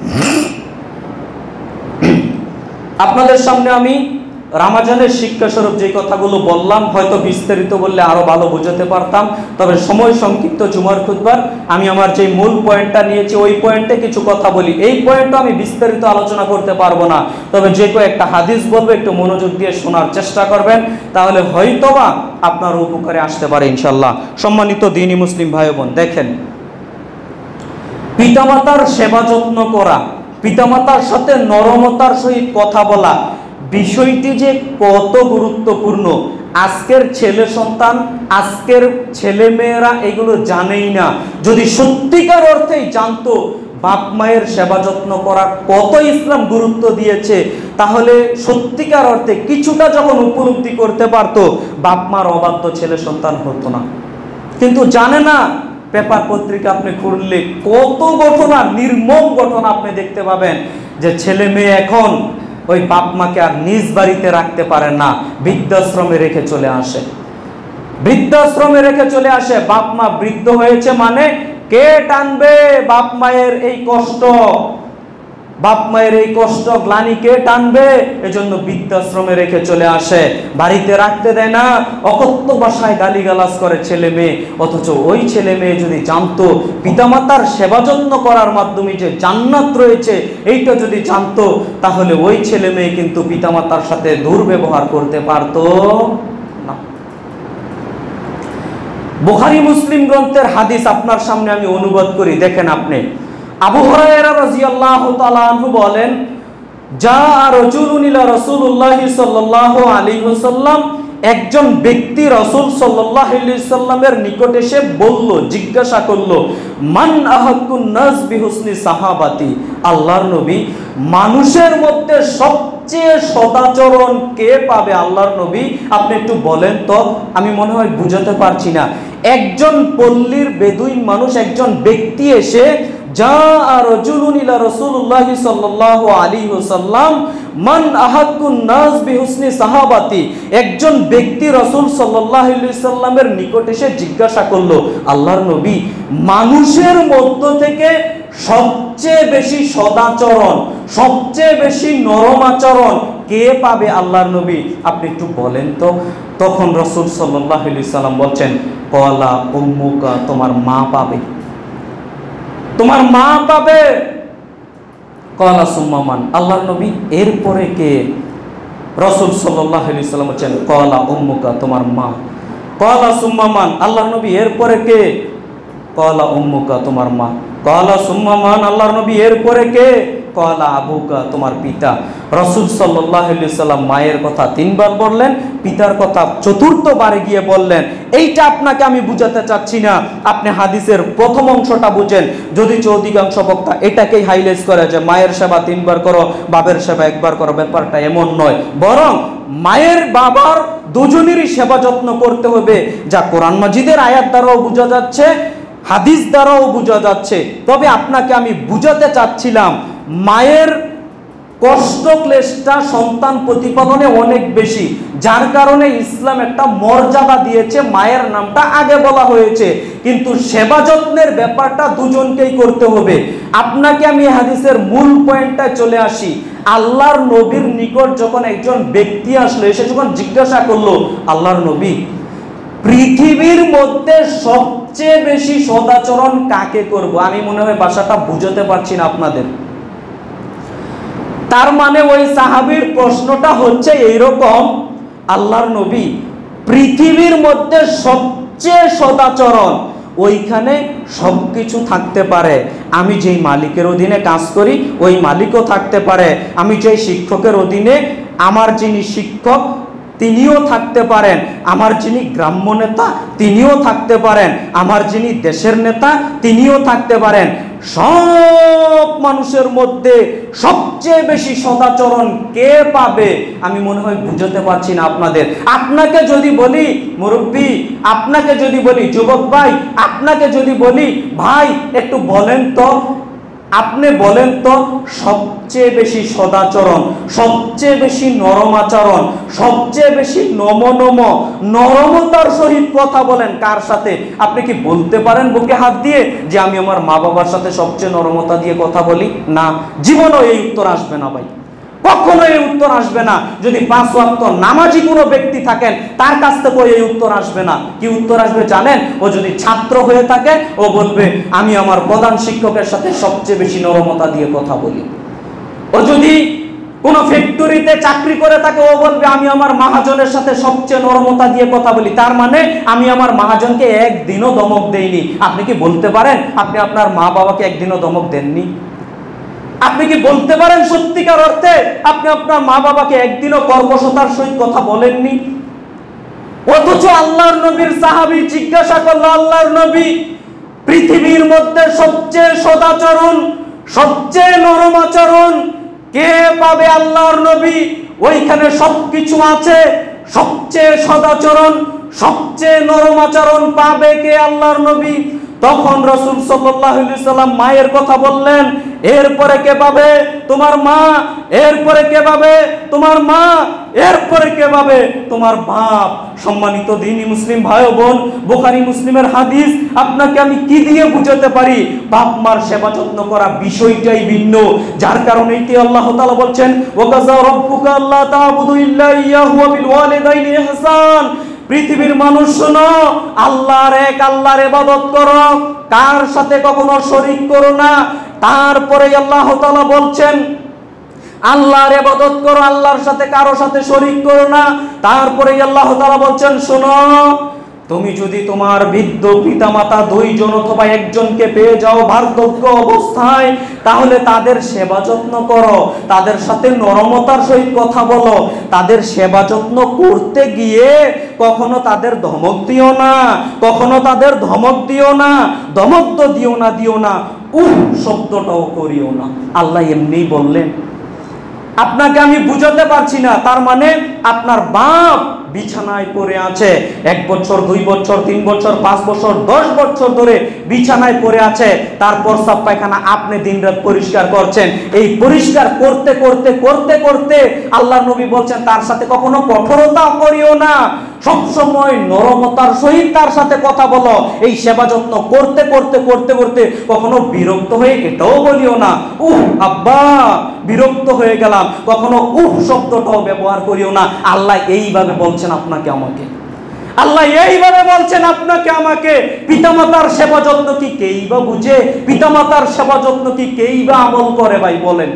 আপনাদের সামনে আমি রমজানের শিক্ষা স্বরূপ যে কথাগুলো বললাম, হয়তো বিস্তারিত বললে আরো ভালো বোঝাতে পারতাম, তবে সময় সংক্ষিপ্ত জুমার খুতবার আমি আমার যে মূল পয়েন্টটা নিয়েছি ওই পয়েন্টে কিছু কথা বলি। এই পয়েন্টটা আমি বিস্তারিত আলোচনা করতে পারবো না, তবে যে কয়েকটা হাদিস বলবো একটু মনোযোগ দিয়ে শোনার চেষ্টা করবেন, তাহলে হয়তোবা আপনার উপকারে আসতে পারে ইনশাল্লাহ। সম্মানিত দ্বীনি মুসলিম ভাই বোন, দেখেন পিতামাতার সেবা যত্ন করা, পিতামাতার সাথে নরমতার সহিত কথা বলা, বিষয়টি যে কত গুরুত্বপূর্ণ আজকের ছেলে সন্তান, আজকের ছেলে মেয়েরা এগুলো জানেই না। যদি সত্যিকার অর্থেই জানতো বাপ মায়ের সেবা যত্ন করা কত ইসলাম গুরুত্ব দিয়েছে, তাহলে সত্যিকার অর্থে কিছুটা যখন উপলব্ধি করতে পারতো, বাপ মার অবাধ্য ছেলে সন্তান হতো না। কিন্তু জানে না, পেপার পত্রিকা আপনি খুললে কত ঘটনা, নির্মম ঘটনা আপনি দেখতে পাবেন যে ছেলে মেয়ে এখন ওই বাপ মাকে আর নিজ বাড়িতে রাখতে পারে না, বৃদ্ধাশ্রমে রেখে চলে আসে, বৃদ্ধাশ্রমে রেখে চলে আসে। বাপ মা বৃদ্ধ হয়েছে মানে কে টানবে বাপ মায়ের এই কষ্ট, বাপ মায়ের এই কষ্ট গ্লানি কে টানবে? এজন্য বৃদ্ধাশ্রমে রেখে চলে আসে, বাড়িতে রাখতে দেয় না, অকথ্য ভাষায় গালিগালাজ করে ছেলে মেয়ে। অথচ ওই ছেলে মেয়ে যদি জানতো পিতামাতার সেবা যত্ন করার মাধ্যমে যে জান্নাত রয়েছে, এইটা যদি জানতো, তাহলে ওই ছেলে মেয়ে কিন্তু পিতামাতার সাথে দুর্ব্যবহার করতে পারতো না। বুখারী মুসলিম গ্রন্থের হাদিস আপনার সামনে আমি অনুবাদ করি, দেখেন আপনি। আবু হুরায়রা রাদিয়াল্লাহু তাআলা আনহু বলেন, যা রাজুলুন ইলা রাসূলুল্লাহ সাল্লাল্লাহু আলাইহি ওয়াসাল্লাম, একজন ব্যক্তি রাসূল সাল্লাল্লাহু আলাইহি ওয়াসাল্লামের নিকট এসে বলল, জিজ্ঞাসা করলো, মান আহাক্কুন নাস বিহুসনি সাহাবাতি, আল্লাহর নবী, মানুষের মধ্যে সবচেয়ে সদাচরণ কে পাবে আল্লাহর নবী? আপনি একটু বলেন তো, আমি মনে হয় বুঝাতে পারছি না। একজন পল্লীর বেদুইন মানুষ, একজন ব্যক্তি এসে, যা রাজুলুন ইলা রাসূলুল্লাহ সাল্লাল্লাহু আলাইহি ওয়াসাল্লাম মান আহাক্কুন নাস বিহুসনি সাহাবাতি, একজন ব্যক্তি রাসূল সাল্লাল্লাহু আলাইহি ওয়াসাল্লামের নিকট এসে জিজ্ঞাসা করলো, আল্লাহর নবী, মানুষের মধ্য থেকে সবচেয়ে বেশি সদাচরণ, সবচেয়ে বেশি নরম আচরণ কে পাবে আল্লাহর নবী? আপনি একটু বলেন তো। তখন রাসূল সাল্লাল্লাহু আলাইহি ওয়াসাল্লাম বলছেন, ক্বালা উম্মুকা, তোমার মা পাবে, তোমার মা পাবে। ক্বালা সুম্মা মান, আল্লাহর নবী এরপরে কে? রাসূল সাল্লাল্লাহু আলাইহি ওয়াসাল্লাম বলেন, ক্বালা উম্মুকা, তোমার মা। ক্বালা সুম্মা মান, আল্লাহর নবী এরপরে কে? ক্বালা উম্মুকা, তোমার মা। ক্বালা সুম্মা মান, আল্লাহর নবী এরপরে কে? ক্বালা আবুকা, তোমার পিতা। রাসূল সাল্লাল্লাহু আলাইহি ওয়াসাল্লাম মায়ের কথা তিনবার বললেন, পিতার কথা চতুর্থবারে গিয়ে বললেন। এইটা আপনাকে আমি বুঝাতে চাচ্ছি না, আপনি হাদিসের প্রথম অংশটা বুঝেন। যদি অধিকাংশ বক্তা এটাকেই হাইলাইট করে যে মায়ের সেবা তিনবার করো, বাবার সেবা একবার করো, ব্যাপারটা এমন নয়। বরং মায়ের বাবার দুজনেরই সেবা যত্ন করতে হবে, যা কোরআন মাজিদের আয়াত দ্বারাও বোঝা যাচ্ছে, হাদিস দ্বারাও বোঝা যাচ্ছে। তবে আপনাকে আমি বুঝাতে চাচ্ছিলাম, মায়ের কষ্ট ক্লেশটা সন্তান প্রতিপালনে অনেক বেশি, যার কারণে ইসলাম একটা মর্যাদা দিয়েছে, মায়ের নামটা আগে বলা হয়েছে। কিন্তু সেবা যত্নের ব্যাপারটা দুজনকেই করতে হবে। আপনাকে আমি হাদিসের মূল পয়েন্টটা চলে আসি। আল্লাহর নবীর নিকট যখন একজন ব্যক্তি আসলো, এসে যখন জিজ্ঞাসা করলো, আল্লাহর নবী, পৃথিবীর মধ্যে সবচেয়ে বেশি সদাচরণ কাকে করব? আমি মনে হয় ভাষাটা বুঝাতে পারছি না আপনাদের। তার মানে ওই সাহাবীর প্রশ্নটা হচ্ছে এইরকম, আল্লাহর নবী, পৃথিবীর মধ্যে সবচেয়ে সদাচরণ, ওইখানে সবকিছু থাকতে পারে। আমি যেই মালিকের অধীনে কাজ করি ওই মালিকও থাকতে পারে, আমি যেই শিক্ষকের অধীনে, আমার যিনি শিক্ষক তিনিও থাকতে পারেন, আমার যিনি গ্রাম্য নেতা তিনিও থাকতে পারেন, আমার যিনি দেশের নেতা তিনিও থাকতে পারেন। সব মানুষের মধ্যে সবচেয়ে বেশি সদাচরণ কে পাবে? আমি মনে হয় বুঝাতে পারছি না আপনাদের। আপনাকে যদি বলি মুরব্বী, আপনাকে যদি বলি যুবক ভাই, আপনাকে যদি বলি ভাই একটু বলেন তো, আপনি বলেন তো, সবচেয়ে বেশি সদাচরণ, সবচেয়ে বেশি নরম আচরণ, সবচেয়ে বেশি নম নম নরমতার সহিত কথা বলেন কার সাথে? আপনি কি বলতে পারেন বুকে হাত দিয়ে যে আমি আমার মা বাবার সাথে সবচেয়ে নরমতা দিয়ে কথা বলি? না, জীবনও এই উত্তর আসবে না ভাই, কখনো এই উত্তর আসবে না। যদি পাঁচ ওয়াক্ত নামাজি কোনো ব্যক্তি থাকেন, তার কাছ থেকে এই উত্তর আসবে না। কি উত্তর আসবে জানেন? ও যদি ছাত্র হয়ে থাকে, ও বলবে আমি আমার প্রধান শিক্ষকের সাথে সবচেয়ে বেশি নরমতা দিয়ে কথা বলি। ও যদি কোনো ফ্যাক্টরিতে চাকরি করে থাকে, ও বলবে আমি আমার মহাজনের সাথে সবচেয়ে নরমতা দিয়ে কথা বলি। তার মানে আমি আমার মহাজনকে একদিনও ধমক দেইনি। আপনি কি বলতে পারেন আপনি আপনার মা বাবাকে একদিনও ধমক দেননি? আপনি কি বলতে পারেন সত্যিকার অর্থে আপনি আপনার মা বাবাকে একদিনও কর্কশতার সহিত কথা বলেননি? অথচ আল্লাহর নবীর সাহাবী জিজ্ঞাসা করলো, আল্লাহর নবী, পৃথিবীর মধ্যে সবচেয়ে সদাচরণ, সবচেয়ে নরম আচরণ কে পাবে আল্লাহর নবী? ওইখানে সবকিছু আছে, সবচেয়ে সদাচরণ, সবচেয়ে নরম আচরণ পাবে কে আল্লাহর নবী? তখন রাসূল সাল্লাল্লাহু আলাইহি সাল্লাম মায়ের কথা বললেন, এরপরে কে পাবে? তোমার মা। এরপরে কে পাবে? তোমার মা। এরপরে কে পাবে? তোমার বাপ। সম্মানিত দ্বীনি মুসলিম ভাই ও বোন, বুখারী মুসলিমের হাদিস। আপনাকে আমি কি দিয়ে বুঝাতে পারি? বাপ মার সেবা যত্ন করা বিষয়টাই ভিন্ন, যার কারণে কি আল্লাহ তাআলা বলছেন, ওয়াকাযা রাব্বুকা আল্লা তা'বুদু ইল্লা ইয়াহু ওয়া বিল ওয়ালিদাইনি ইহসান। পৃথিবীর মানুষ শোনো, আল্লাহর এক আল্লাহর ইবাদত করো, কার সাথে কখনো শরীক করো না। তারপরে আল্লাহ তাআলা বলছেন আল্লাহর ইবাদত করো, আল্লাহর সাথে কারো সাথে শরীক করো না। তারপরে আল্লাহ তাআলা বলছেন, শোনো, তুমি যদি তোমার বৃদ্ধ পিতামাতা দুইজন অথবা একজনকে পেয়ে যাও বার্ধক্য অবস্থায়, তাহলে তাদের সেবা যত্ন করো, তাদের সাথে নরমতার সহিত কথা বলো। তাদের সেবা যত্ন করতে গিয়ে কখনো তাদের ধমক দিও না, কখনো তাদের ধমক দিও না, ধমক তো দিও না দিও না উহ শব্দটাও করিও না। আল্লাহ এমনি বললেন। আপনাকে আমি বুঝাতে পারছি না। তার মানে আপনার বাপ বিছানায় পড়ে আছে, এক বছর, দুই বছর, তিন বছর, পাঁচ বছর, দশ বছর ধরে বিছানায় পড়ে আছে, তারপর সব পায়খানা আপনি দিনরাত পরিষ্কার করছেন। এই পরিষ্কার করতে করতে করতে করতে আল্লাহ নবী বলছেন তার সাথে কখনো কঠোরতা করিও না, সবসময় নরমতার সহিত তার সাথে কথা বলো। এই সেবা যত্ন করতে করতে করতে করতে কখনো বিরক্ত হয়ে এটাও বলিও না, উহ আব্বা বিরক্ত হয়ে গেলাম, কখনো উহ শব্দটাও ব্যবহার করিও না। আল্লাহ এইভাবে বলছেন আপনাকে আমাকে, আল্লাহ এইভাবে বলছেন আপনাকে আমাকে। পিতামাতার সেবা যত্ন কি কেই বা বুঝে? পিতামাতার সেবা যত্ন কি কেই বা আমল করে? ভাই বলেন।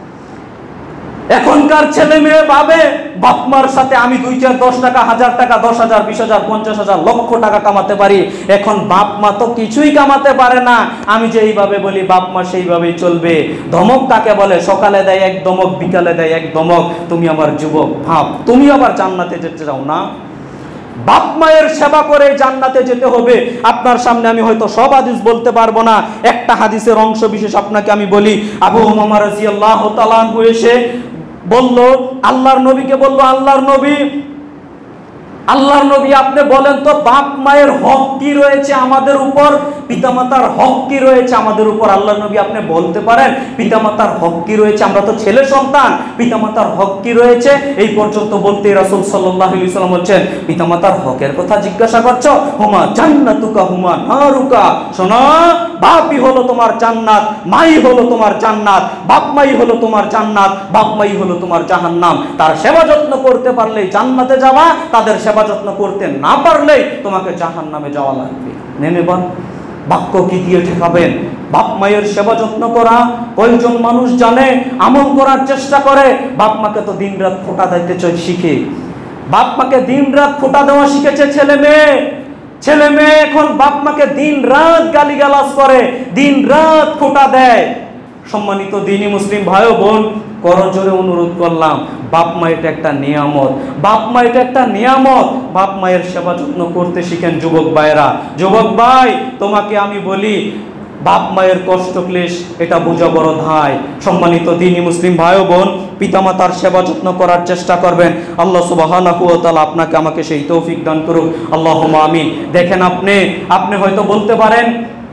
এখনকার ছেলে মেয়ে ভাবে বাপমার সাথে আমি দুই চার দশ টাকা, হাজার টাকা, দশ হাজার, বিশ হাজার, পঞ্চাশ হাজার, লক্ষ টাকা কামাতে পারি। এখন বাপ মা তো কিছুই কামাতে পারে না। আমি যে এইভাবে বলি বাপ মা সেইভাবেই চলবে। ধমক কাকে বলে? সকালে দেয় এক ধমক, বিকালে দেয় এক ধমক। তুমি আমার যুবক, ভাব তুমি আবার জান্নাতে যেতে চাও না? বাপ মায়ের সেবা করে জান্নাতে যেতে হবে। আপনার সামনে আমি হয়তো সব হাদিস বলতে পারবো না, একটা হাদিসের অংশ বিশেষ আপনাকে আমি বলি। আবু উমামা রাদিয়াল্লাহু তাআলা আনহু এসে বলল, আল্লাহর নবীকে বলল, আল্লাহর নবী, আল্লাহর নবী আপনি বলেন তো বাপ মায়ের হক কি রয়েছে আমাদের উপর, পিতামাতার হক কি রয়েছে আমাদের উপর? আল্লাহর নবী আপনি বলতে পারেন পিতামাতার হক কি রয়েছে? আমরা তো ছেলে সন্তান, পিতামাতার হক কি রয়েছে? এই পর্যন্ত বলতে রাসূল সাল্লাল্লাহু আলাইহি ওয়াসাল্লাম বলছেন, পিতামাতার হকের কথা জিজ্ঞাসা করছো? হুমা জান্নাতুকা হুমা নারুকা। শোনো, বাপই হলো তোমার জান্নাত, মাই হলো তোমার জান্নাত। বাপ মাই হলো তোমার জান্নাত, বাপ মাই হলো তোমার জাহান্নাম। তার সেবা যত্ন করতে পারলেই জান্নাতে যাবা, তাদের সেবা যত্ন করতে না পারলেই তোমাকে জাহান্নামে যাওয়া লাগবে। নেনেবা বাক্য কি দিয়ে ঠেকাবেন? বাপ মায়ের সেবা যত্ন করা কয়েকজন মানুষ জানে, আমল করার চেষ্টা করে? বাপ মাকে তো দিন রাত ফোঁটা দিতে শিখে, বাপ মাকে দিন রাত ফোঁটা দেওয়া শিখেছে ছেলে মেয়ে। ছেলে মেয়ে এখন বাপ মাকে দিন রাত গালিগালাজ করে, দিন রাত ফোঁটা দেয়। সম্মানিত দ্বীনি মুসলিম ভাই ও বোন, করজোরে অনুরোধ করলাম, বাপ মা এটা একটা নিয়ামত, বাপ মা এটা একটা নিয়ামত। বাপ মায়ের সেবা যত্ন করতে শিখেন যুবক ভাইরা। যুবক ভাই, তোমাকে আমি বলি, বাপ মায়ের কষ্ট ক্লেশ এটা বোঝা বড় ধায়। সম্মানিত দ্বীনি মুসলিম ভাই ও বোন, পিতামাতার সেবা যত্ন করার চেষ্টা করবেন। আল্লাহ সুবহানাহু ওয়া তাআলা আপনাকে আমাকে সেই তৌফিক দান করুক, আল্লাহুম্মা আমিন। দেখেন, আপনি আপনি হয়তো বলতে পারেন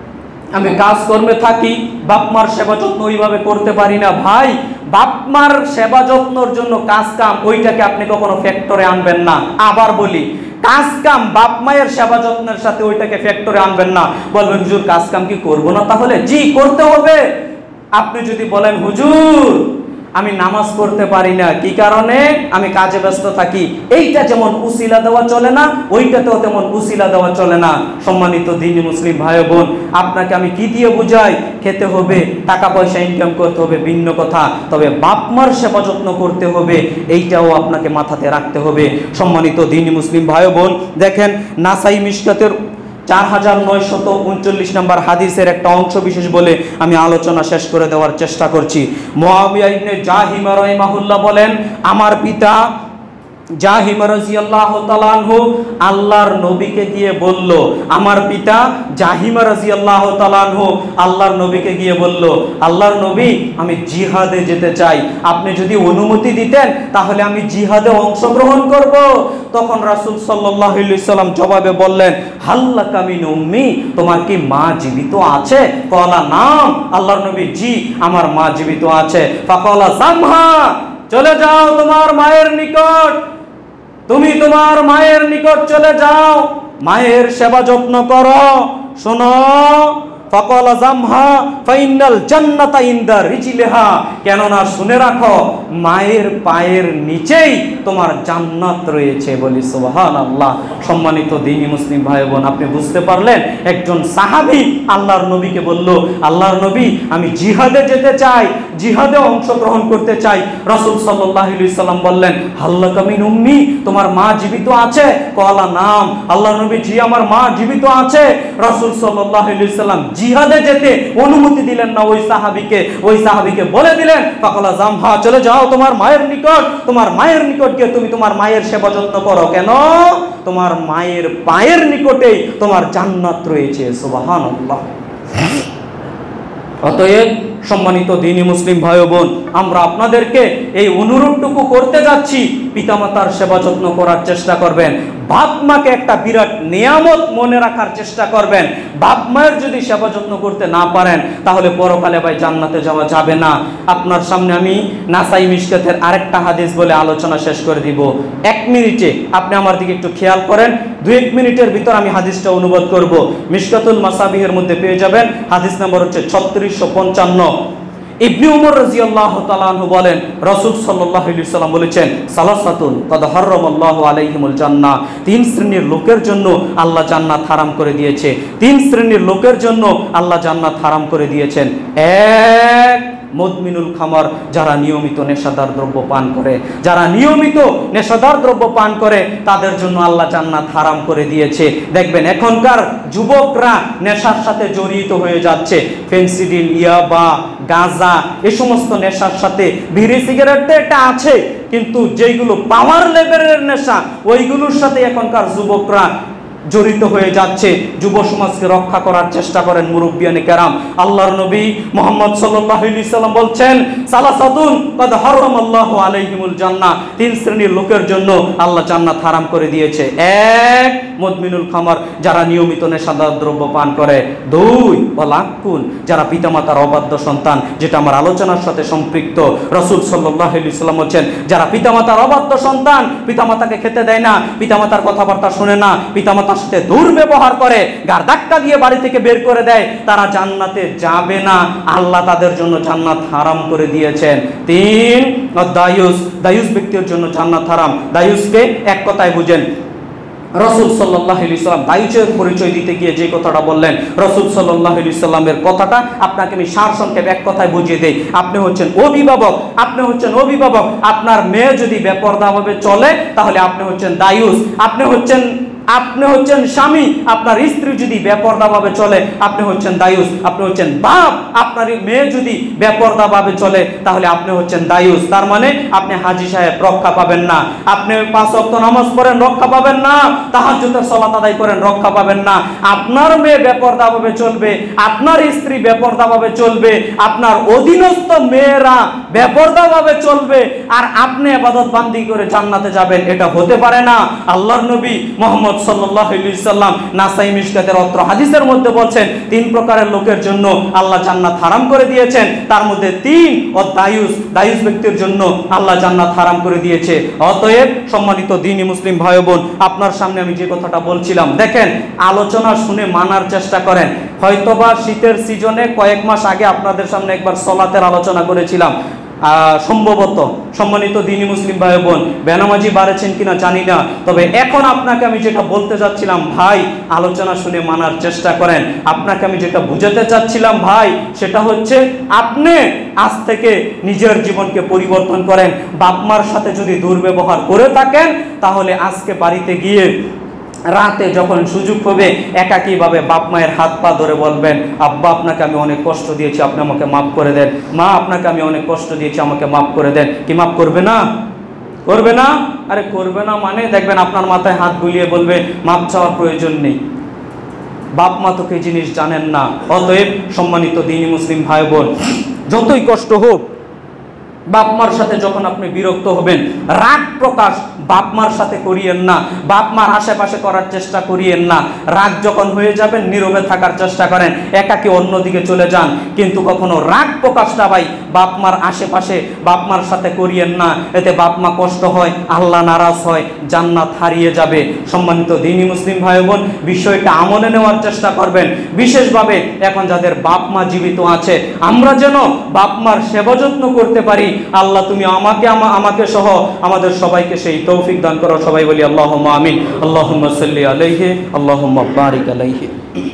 আমি কাজ কর্মে থাকি, বাপ মার সেবা যত্ন ওইভাবে করতে পারি না। ভাই, বাপ মার সেবা যত্নর জন্য কাজ কাম ওইটাকে আপনি কখনো ফ্যাক্টরে আনবেন না। আবার বলি, কাজ কাম বাপ মায়ের সেবা যত্নের সাথে ওইটাকে ফ্যাক্টরে আনবেন না। বলবেন হুজুর কাজ কাম কি করবো না? তাহলে জি করতে হবে। আপনি যদি বলেন হুজুর আমি নামাজ পড়তে পারি না, কি কারণে? আমি কাজে ব্যস্ত থাকি, এইটা যেমন উসিলা দেওয়া চলে না, ওইটাতেও তেমন উসিলা দেওয়া চলে না। সম্মানিত দ্বীনি মুসলিম ভাই বোন, আপনাকে আমি কি দিয়ে বুঝাই? খেতে হবে, টাকা পয়সা ইনকাম করতে হবে, ভিন্ন কথা, তবে বাপ মার সেবা যত্ন করতে হবে, এইটাও আপনাকে মাথাতে রাখতে হবে। সম্মানিত দ্বীনি মুসলিম ভাই বোন, দেখেন নাসাই মিশকাতের চার হাজার নয়শত উনচল্লিশ নম্বর হাদিসের একটা অংশ বিশেষ বলে আমি আলোচনা শেষ করে দেওয়ার চেষ্টা করছি। মুআবিয়া ইবনে জাহিমা রাহিমাহুল্লাহ বলেন, আমার পিতা জাহিম রাদিয়াল্লাহু তাআলা আনহু আল্লাহর নবীকে গিয়ে বলল, আমার পিতা জাহিম রাদিয়াল্লাহু তাআলা আনহু আল্লাহর নবীকে গিয়ে বলল, আল্লাহর নবী আমি জিহাদে যেতে চাই, আপনি যদি অনুমতি দিতেন তাহলে আমি জিহাদে অংশগ্রহণ করব। তখন রাসূল সাল্লাল্লাহু আলাইহি সাল্লাম জবাবে বললেন, হাল্লাকা মিন উম্মি, তোমার কি মা জীবিত আছে? ক্বালা নাম, আল্লাহর নবী জি আমার মা জীবিত আছে। ফাকালা জামহা, চলে যাও তোমার মায়ের নিকট, তুমি তোমার মায়ের নিকট চলে যাও, মায়ের সেবা যত্ন করো। শোনো, ফাকালা জামহা ফাইনাল জান্নাতা ইনদা রিজলিহা, কেননা শুনে রাখো মায়ের পায়ের নিচেই তোমার জান্নাত রয়েছে। বলি সুবহানাল্লাহ। সম্মানিত দ্বীনি মুসলিম ভাই বোন, আপনি বুঝতে পারলেন একজন সাহাবী আল্লাহর নবীকে বলল, আল্লাহর নবী আমি জিহাদে যেতে চাই, জিহাদে অংশগ্রহণ করতে চাই। রাসূল সাল্লাল্লাহু আলাইহি সাল্লাম বললেন, হাল্লাকা মিন উম্মি, তোমার মা জীবিত আছে? ক্বালা নাম, আল্লাহর নবী জি আমার মা জীবিত আছে। রাসূল সাল্লাল্লাহু আলাইহি সাল্লাম জিহাদে যেতে অনুমতি দিলেন না ওই সাহাবীকে, ওই সাহাবীকে বলে দিলেন, ফাকালা জামহা, চলে যাও তোমার মায়ের নিকট, তোমার মায়ের নিকট গিয়ে তুমি তোমার মায়ের সেবা যত্ন করো, কেন তোমার মায়ের পায়ের নিকটেই তোমার জান্নাত রয়েছে। সুবহানাল্লাহ। অতএব সম্মানিত দ্বীনি মুসলিম ভাই বোন, আমরা আপনাদেরকে এই অনুরোধটুকু করতে যাচ্ছি, পিতামাতার সেবা যত্ন করার চেষ্টা করবেন। বাপ মাকে একটা বিরাট নিয়ামত মনে রাখার চেষ্টা করবেন। বাপ মায়ের যদি সেবা যত্ন করতে না পারেন তাহলে পরকালে ভাই জান্নাতে যাওয়া যাবে না। আপনার সামনে আমি নাসাই মিশকাতের আরেকটা হাদিস বলে আলোচনা শেষ করে দিব। এক মিনিটে আপনি আমার দিকে একটু খেয়াল করেন, দুই এক মিনিটের ভিতর আমি হাদিসটা অনুবাদ করব। মিশকাতুল মাসাবিহের মধ্যে পেয়ে যাবেন, হাদিস নাম্বার হচ্ছে ছত্রিশশো পঞ্চান্ন। ইবনে উমর রাদিয়াল্লাহু তাআলা আনহু বলেন, রাসূল সাল্লাল্লাহু আলাইহি সাল্লাম বলেছেন, সালাসাতুন ক্বাদ হারামাল্লাহু আলাইহিমুল জান্নাহ, তিন শ্রেণীর লোকের জন্য আল্লাহ জান্নাত হারাম করে দিয়েছে। তিন শ্রেণীর লোকের জন্য আল্লাহ জান্নাত হারাম করে দিয়েছেন। এক, মুদমিনুল খামার, যারা নিয়মিত নেশাদার দ্রব্য পান করে, যারা নিয়মিত নেশাদার দ্রব্য পান করে তাদের জন্য আল্লাহ জান্নাত হারাম করে দিয়েছে। দেখবেন এখনকার যুবকরা নেশার সাথে জড়িত হয়ে যাচ্ছে, ফেন্সিডিল, ইয়াবা, গাঁজা, এই সমস্ত নেশার সাথে, বিড়ি সিগারেট তো একটা আছে, কিন্তু যেগুলো পাওয়ার লেভেলের নেশা ওইগুলোর সাথে এখনকার যুবকরা জড়িত হয়ে যাচ্ছে। যুব সমাজকে রক্ষা করার চেষ্টা করেন মুরব্বিয়ানে কেরাম। আল্লাহর নবী মুহাম্মদ সাল্লাল্লাহু আলাইহি সাল্লাম বলছেন, সালাসাতুন ক্বাদ হারামাল্লাহু আলাইহিমুল জান্নাহ, তিন শ্রেণীর লোকের জন্য আল্লাহ জান্নাত হারাম করে দিয়েছে। এক, মুদমিনুল খামার, যারা নিয়মিত নেশাদার দ্রব্য পান করে। দুই, ওয়ালাকুন, যারা পিতামাতার অবাধ্য সন্তান, যেটা আমার আলোচনার সাথে সম্পৃক্ত। রাসূল সাল্লাল্লাহু আলাইহি সাল্লাম বলেন, যারা পিতামাতার অবাধ্য সন্তান, পিতামাতাকে খেতে দেয় না, পিতামাতার কথাবার্তা শুনে না, পিতামাতা সাথে দুর্ব্যবহার করে, গার ধাক্কা দিয়ে বাড়ি থেকে বের করে দেয়, তারা জান্নাতে যাবে না, আল্লাহ তাদের জন্য জান্নাত হারাম করে দিয়েছেন। তিন, দায়ুস, দায়ুস ব্যক্তির জন্য জান্নাত হারাম। দায়ুসকে এক কথায় বুঝেন, রাসূল সাল্লাল্লাহু আলাইহি সাল্লাম দায়ুসের পরিচয় দিতে গিয়ে যে কথাটা বললেন, রাসূল সাল্লাল্লাহু আলাইহি সাল্লামের কথাটা আপনাকে আমি সারসংক্ষেপে এক কথায় বুঝিয়ে দেই। আপনি হচ্ছেন অভিভাবক, আপনি হচ্ছেন অভিভাবক, আপনার মেয়ে যদি বেপরদাভাবে চলে তাহলে আপনি হচ্ছেন দায়ুস। আপনি হচ্ছেন আপনি হচ্ছেন স্বামী, আপনার স্ত্রী যদি বেপরদাভাবে চলে আপনি হচ্ছেন দায়ুস। আপনি হচ্ছেন বাপ, আপনার মেয়ে যদি বেপরদাভাবে চলে তাহলে আপনি হচ্ছেন দায়ুস। তার মানে আপনি হাজী সাহেব রক্ষা পাবেন না, আপনি পাঁচ ওয়াক্ত নামাজ পড়েন রক্ষা পাবেন না, তাহাজ্জুদের সালাত আদায় করেন রক্ষা পাবেন না। আপনার মেয়ে বেপরদাভাবে চলবে, আপনার স্ত্রী বেপরদাভাবে চলবে, আপনার অধীনস্থ মেয়েরা বেপরদাভাবে চলবে, আর আপনি ইবাদত বান্দি করে জান্নাতে যাবেন, এটা হতে পারে না। আল্লাহর নবী মুহাম্মদ সাল্লাল্লাহু আলাইহি সাল্লাম নাসাই মিশকাতের অত্র হাদিসের মধ্যে বলছেন, তিন প্রকারের লোকের জন্য আল্লাহ জান্নাত হারাম করে দিয়েছেন। তার মধ্যে তিন, ও দায়ুস, দায়ুস ব্যক্তির জন্য আল্লাহ জান্নাত হারাম করে দিয়েছে। অতএব সম্মানিত দ্বীনি মুসলিম ভাই বোন, আপনার সামনে আমি যে কথাটা বলছিলাম, দেখেন আলোচনা শুনে মানার চেষ্টা করেন। হয়তোবা শীতের সিজনে কয়েক মাস আগে আপনাদের সামনে একবার সলাতের আলোচনা করেছিলাম, সম্ভবত। সম্মানিত দ্বীনি মুসলিম ভাই বোন, বেনামাজি বাড়েছেন কিনা জানি না, তবে এখন আপনাকে আমি যেটা বলতে চাচ্ছিলাম, ভাই আলোচনা শুনে মানার চেষ্টা করেন। আপনাকে আমি যেটা বুঝাতে চাচ্ছিলাম ভাই, সেটা হচ্ছে আপনি আজ থেকে নিজের জীবনকে পরিবর্তন করেন। বাপ মার সাথে যদি দুর্ব্যবহার করে থাকেন তাহলে আজকে বাড়িতে গিয়ে রাতে যখন সুযোগ হবে একাকীভাবে বাপ মায়ের হাত পা ধরে বলবেন, আব্বা আপনাকে আমি অনেক কষ্ট দিয়েছি, আপনি আমাকে মাফ করে দেন। মা আপনাকে আমি অনেক কষ্ট দিয়েছি, আমাকে মাফ করে দেন। কি মাফ করবে না? করবে না? আরে করবে না মানে দেখবেন আপনার মাথায় হাত বুলিয়ে বলবে মাপ চাওয়ার প্রয়োজন নেই, বাপ মা তো এই জিনিস জানেন না। অতএব সম্মানিত দ্বীনি মুসলিম ভাই বোন, যতই কষ্ট হোক বাপ মার সাথে যখন আপনি বিরক্ত হবেন, রাগ প্রকাশ বাপ মার সাথে করিয়েন না, বাপ মার আশেপাশে করার চেষ্টা করিয়েন না। রাগ যখন হয়ে যাবেন নীরবে থাকার চেষ্টা করেন, একাকী অন্যদিকে চলে যান, কিন্তু কখনো রাগ প্রকাশটা ভাই বাপ মার আশেপাশে বাপ মার সাথে করিয়েন না। এতে বাপ মা কষ্ট হয়, আল্লাহ নারাজ হয়, জান্নাত হারিয়ে যাবে। সম্মানিত দ্বীনি মুসলিম ভাই বোন, বিষয়টা আমলে নেওয়ার চেষ্টা করবেন। বিশেষভাবে এখন যাদের বাপ মা জীবিত আছে, আমরা যেন বাপ মার সেবা যত্ন করতে পারি। আল্লাহ তুমি আমাকে আমাকে সহ আমাদের সবাইকে সেই তৌফিক দান করো। সবাই বলি আল্লাহুম্মা আমিন। আল্লাহুম্মা সাল্লি আলাইহি, আল্লাহুম্মা বারিক আলাইহি।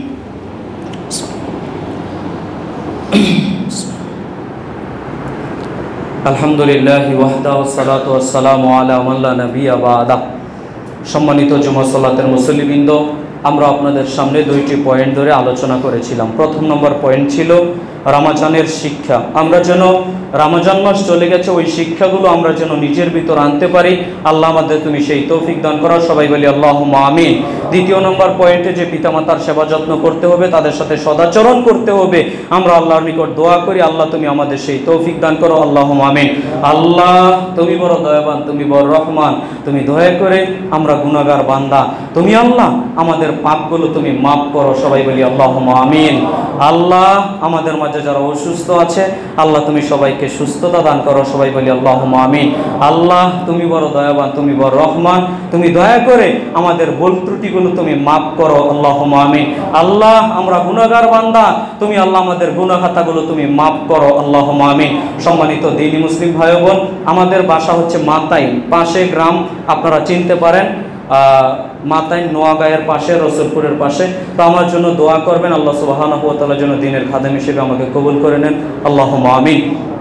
আলহামদুলিল্লাহি ওয়াহদা ওয়াসসালাতু ওয়াসসালামু আলা মান লা নাবিয়্যা বা'দা। সম্মানিত জুমা সালাতের মুসল্লিবৃন্দ, আমরা আপনাদের সামনে দুইটি পয়েন্ট ধরে আলোচনা করেছিলাম। প্রথম নম্বর পয়েন্ট ছিল রমজানের শিক্ষা। আমরা যেন রমজান মাস চলে গেছে, ওই শিক্ষাগুলো আমরা যেন নিজের ভিতর আনতে পারি। আল্লাহ আমাদের তুমি সেই তৌফিক দান করো। সবাই বলি আল্লাহুম্মা আমিন। দ্বিতীয় নম্বর পয়েন্টে যে পিতামাতার সেবা যত্ন করতে হবে, তাদের সাথে সদাচরণ করতে হবে, আমরা আল্লাহর নিকট দোয়া করি আল্লাহ তুমি আমাদের সেই তৌফিক দান করো। আল্লাহুম্মা আমিন। আল্লাহ তুমি বড় দয়াবান, তুমি বড় রহমান, তুমি দয়া করে আমরা গুনাহগার বান্দা, তুমি আল্লাহ আমাদের পাপগুলো তুমি মাফ করো। সবাই বলি আল্লাহুম্মা আমিন। আল্লাহ আমাদের মাঝে যারা অসুস্থ আছে, আল্লাহ তুমি সবাইকে সুস্থতা দান করো। সবাই বলি আল্লাহুম্মা আমিন। আল্লাহ তুমি বড় দয়াবান, তুমি বড় রহমান, তুমি দয়া করে আমাদের ভুল ত্রুটিগুলো তুমি মাফ করো। আল্লাহুম্মা আমিন। আল্লাহ আমরা গুনাহগার বান্দা, তুমি আল্লাহ আমাদের গুনাহ খাতাগুলো তুমি মাফ করো। আল্লাহুম্মা আমিন। সম্মানিত দ্বীনি মুসলিম ভাই বোন, আমাদের বাসা হচ্ছে মাতাইন, পাশে গ্রাম, আপনারা চিনতে পারেন মাতাইন, নোয়াগাঁয়ের পাশে, রসুলপুরের পাশে। তো আমার জন্য দোয়া করবেন, আল্লাহ সুবহানাহু ওয়া তাআলা যেন দ্বীনের খাদেম হিসেবে আমাকে কবুল করে নেন। আল্লাহুম্মা আমিন।